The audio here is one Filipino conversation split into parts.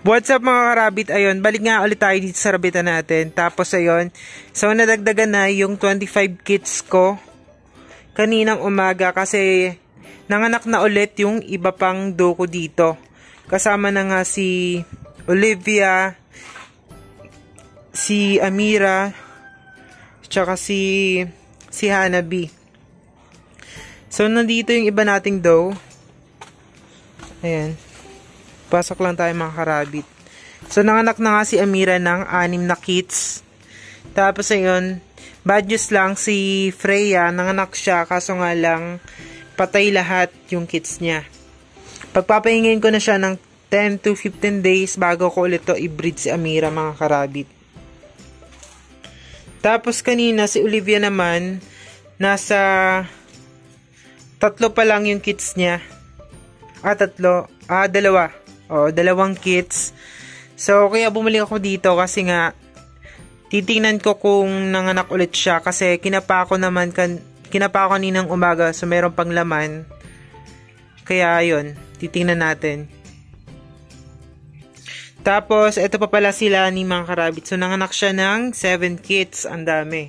What's up mga karabit? Ayun, balik nga ulit tayo dito sa rabitan natin. Tapos ayun, so nadagdagan na yung 25 kits ko kaninang umaga kasi nanganak na ulit yung iba pang doko dito. Kasama na nga si Olivia, si Amira, tsaka si Hanabi. So nandito yung iba nating doe. Ayan. Pasok lang tayo mga karabit. So, nanganak na nga si Amira ng 6 na kits. Tapos, ayun, bad news lang si Freya, nanganak siya, kaso nga lang, patay lahat yung kits niya. Pagpapahingin ko na siya ng 10 to 15 days bago ko ulit to i-breed si Amira, mga karabit. Tapos, kanina, si Olivia naman, nasa 3 pa lang yung kits niya. 2. O, 2 kits. So, kaya bumalik ako dito kasi nga, titingnan ko kung nanganak ulit siya kasi kinapa ko kaninang umaga so meron pang laman. Kaya, yun, titingnan natin. Tapos, ito pa pala sila ni mga karabit. So, nanganak siya ng 7 kits. Ang dami.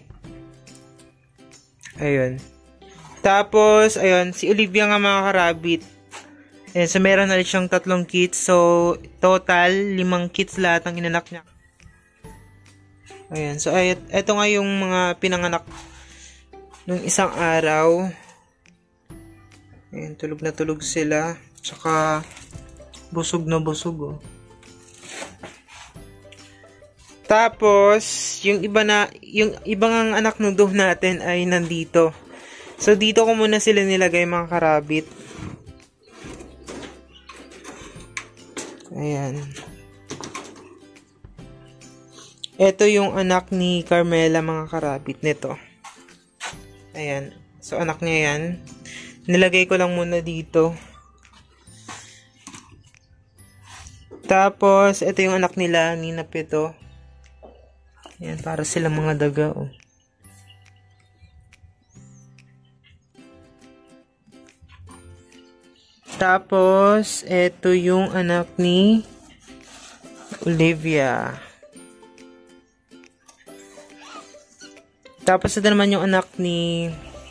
Ayun. Tapos, ayun, si Olivia nga mga karabit. Ayan, so meron na siyang 3 kits. So, total, 5 kits lahat ang inanak niya. Ayan, so ito nga yung mga pinanganak nung isang araw. Ayan, tulog na tulog sila. Tsaka, busog na busog, oh. Tapos, yung ibang anak ng doe natin ay nandito. So, dito ko muna sila nilagay mga karabit. Ayan. Ito yung anak ni Carmela mga karabit nito. Ayan. So, anak niya yan. Nilagay ko lang muna dito. Tapos, ito yung anak nila ni Napito. Ayan, para silang mga daga, oh. Tapos, ito yung anak ni Olivia. Tapos, ito naman yung anak ni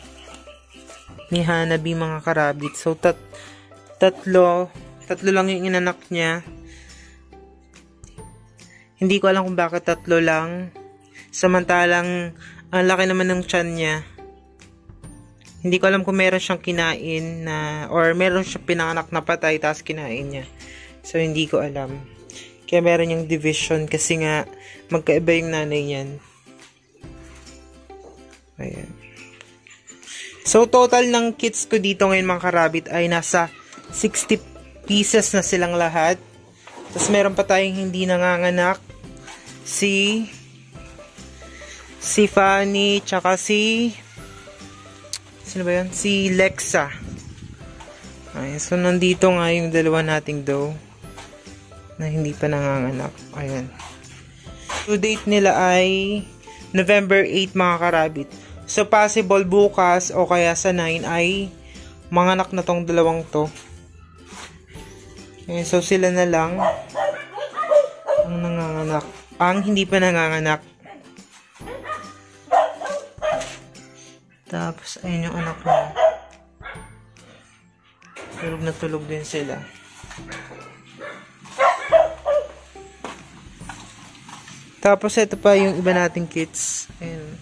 Hanabi, mga karabit. So, tatlo lang yung inanak niya. Hindi ko alam kung bakit 3 lang. Samantalang, ang laki naman ng tiyan niya. Hindi ko alam kung meron siyang kinain na, or meron siyang pinanganak na patay tapos kinain niya. So, hindi ko alam. Kaya meron yung division kasi nga magkaiba yung nanay niyan. Ayan. So, total ng kits ko dito ngayon mga karabit ay nasa 60 pieces na silang lahat. Tapos meron pa tayong hindi nanganganak. Si Fanny, tsaka sino ba yun? Si Lexa. Ayan, so nandito nga yung 2 nating doe na hindi pa nanganganak. Ayan. Due date nila ay November 8 mga karabit. So possible bukas o kaya sa 9 ay manganak na tong 2 to. Ayan, so sila na lang ang nanganganak. Ang hindi pa nanganganak. Tapos, ayun yung anak niya. Tulog na tulog din sila. Tapos, ito pa yung iba nating kits. Ayun.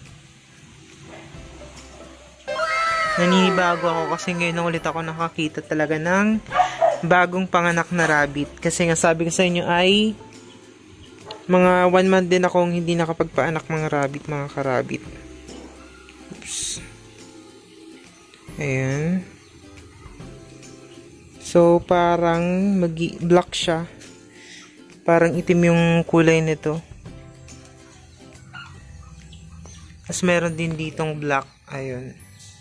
Naninibago ako kasi ngayon na ulit ako nakakita talaga ng bagong panganak na rabbit. Kasi nga sabi ko sa inyo ay mga 1 month din akong hindi nakapagpaanak mga rabbit, mga karabit. Oops. Ayan. So, parang black siya. Parang itim yung kulay nito. Tapos meron din ditong black. Ayun.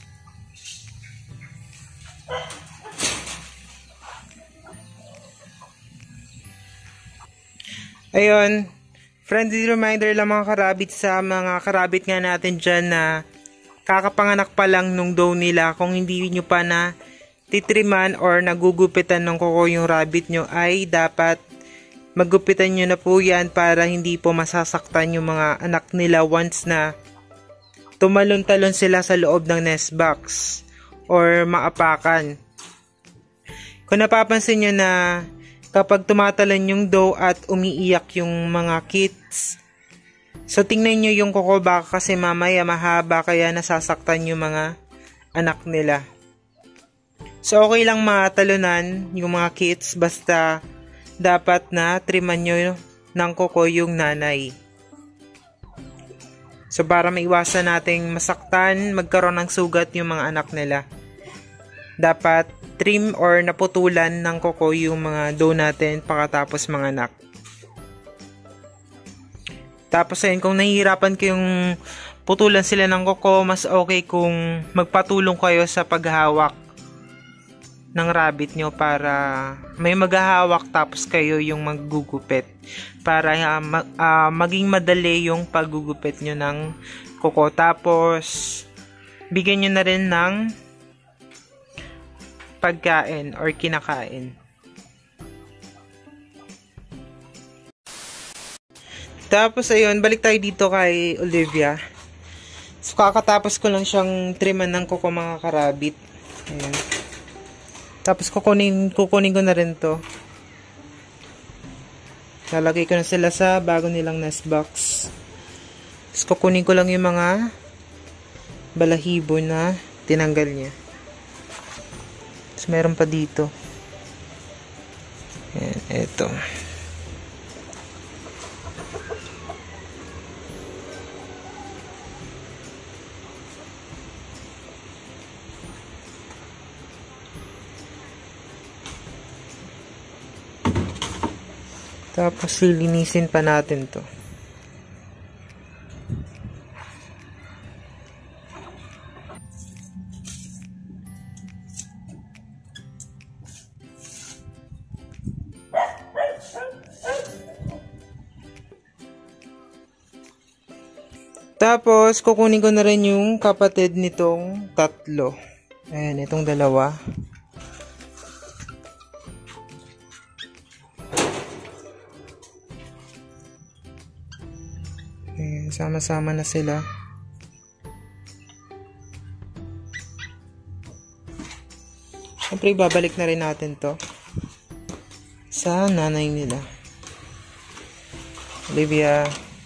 Ayun. Friendly reminder lang mga karabit sa mga karabit nga natin dyan na kakapanganak pa lang nung doe nila. Kung hindi nyo pa na titriman or nagugupitan ng kuko yung rabbit nyo ay dapat Maggupitan nyo na po yan para hindi po masasaktan yung mga anak nila once na tumalon-talon sila sa loob ng nest box or maapakan. Kung napapansin nyo na kapag tumatalon yung doe at umiiyak yung mga kits, so tingnan nyo yung kuko, baka kasi mamaya mahaba kaya nasasaktan yung mga anak nila. So okay lang matalunan yung mga kits, basta dapat na triman nyo ng kuko yung nanay. So para maiwasan nating masaktan, magkaroon ng sugat yung mga anak nila, dapat trim or naputulan ng kuko yung mga doe natin pagkatapos mga anak. Tapos ayun, kung nahihirapan kayong putulan sila ng kuko, mas okay kung magpatulong kayo sa paghahawak ng rabbit nyo para may maghahawak tapos kayo yung maggugupit para maging madali yung paggugupit nyo ng kuko. Tapos bigyan nyo na rin ng pagkain or kinakain. Tapos ayun, balik tayo dito kay Olivia. So kakatapos ko lang siyang triman ng kuko mga karabit. Ayan. Tapos kukunin ko na rin to. Lalagay ko na sila sa bago nilang nest box. Tapos kukunin ko lang yung mga balahibo na tinanggal niya. Tapos meron pa dito. Ayan, eto. Tapos lilinisin pa natin to. Tapos kukunin ko na rin yung kapatid nitong tatlo. Ayan, itong dalawa. Ayan, sama-sama na sila. Siyempre, babalik na rin natin to sa nanay nila. Olivia.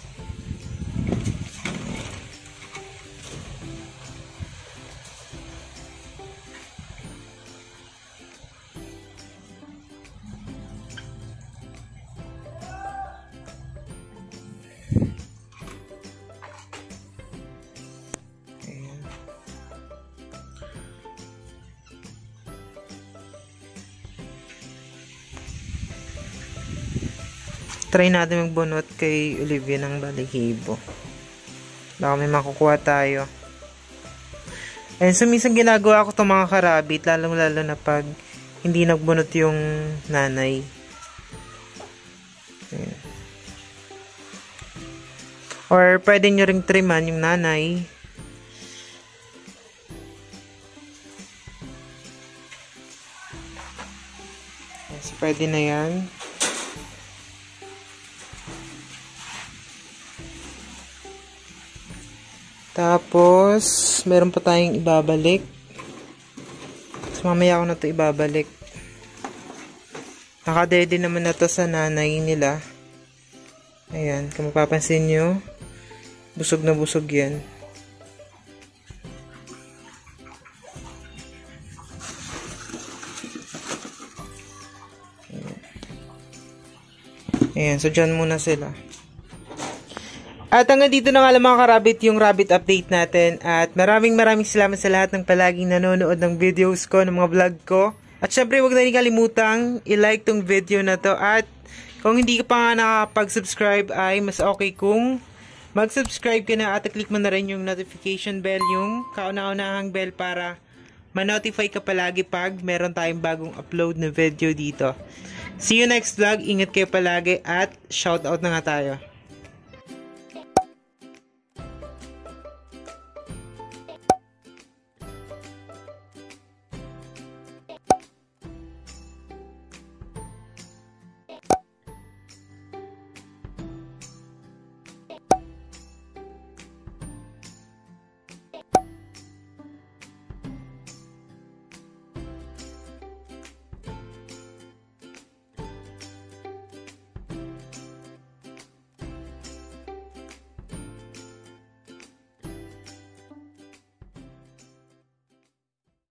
Try natin magbunot kay Olivia ng balahibo. Baka may makukuha tayo. And so minsan ginagawa ko itong mga karabit, lalong-lalo na pag hindi nagbunot yung nanay. Ayan. Or pwede nyo ring triman yung nanay. So pwede na yan. Tapos, meron pa tayong ibabalik. So, mamaya ako na ito ibabalik. Nakadede naman na to sa nanay nila. Ayan, kung mapapansin nyo, busog na busog yan. Ayan, so dyan muna sila. At hanggang dito na nga lang mga karabit yung rabbit update natin. At maraming salamat sa lahat ng palaging nanonood ng videos ko, ng mga vlog ko. At syempre huwag na kalimutang i-like tong video na to. At kung hindi ka pa nga nakapag-subscribe ay mas okay kung mag-subscribe ka na at click mo na rin yung notification bell, yung kauna-unahang bell para ma-notify ka palagi pag meron tayong bagong upload na video dito. See you next vlog. Ingat kayo palagi at shoutout na nga tayo.